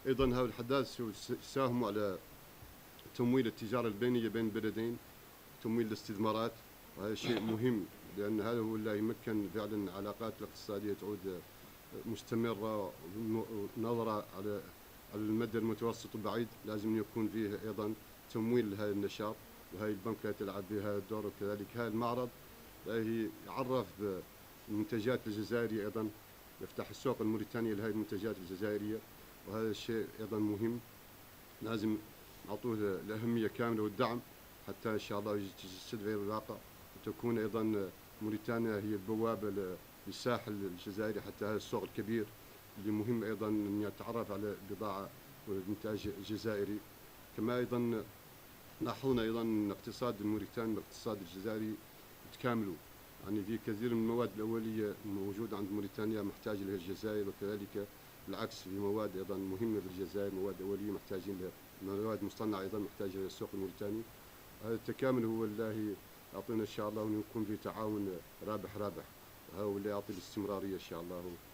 أيضا هؤلاء الحداث يساهموا على تمويل التجارة البينية بين البلدين، تمويل الاستثمارات، وهذا شيء مهم لأن هذا هو اللي يمكن فعلا العلاقات الاقتصادية تعود مستمرة، ونظرة على المدى المتوسط والبعيد. لازم يكون فيه أيضا تمويل لهذا النشاط، وهي البنك تلعب بهذا الدور. وكذلك هذا المعرض يعرف بالمنتجات الجزائرية، أيضا يفتح السوق الموريتانية لهذه المنتجات الجزائرية، وهذا الشيء أيضا مهم. لازم نعطوه الأهمية كاملة والدعم حتى إن شاء الله يتجسد في الواقع، وتكون أيضا موريتانيا هي البوابة للساحل الجزائري حتى هذا السوق الكبير اللي مهم أيضا أن يتعرف على البضاعة والإنتاج الجزائري. كما أيضا لاحظنا أيضا أن الاقتصاد الموريتاني والاقتصاد الجزائري يتكاملوا، يعني في كثير من المواد الأولية موجودة عند موريتانيا محتاج لها الجزائر، وكذلك بالعكس في مواد أيضا مهمة في الجزائر، مواد أولية محتاجين لها، مواد مصنعة أيضا محتاجة للسوق الموريتاني. هذا التكامل هو اللي يعطينا إن شاء الله، ونكون في تعاون رابح رابح، وهو اللي يعطي الاستمرارية إن شاء الله.